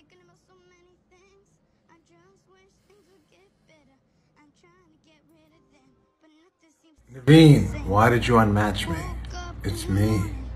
thinking about so many things. I just wish things would get better. I'm trying to get rid of them, but nothing seems to Naveen, why did you unmatch me? It's me.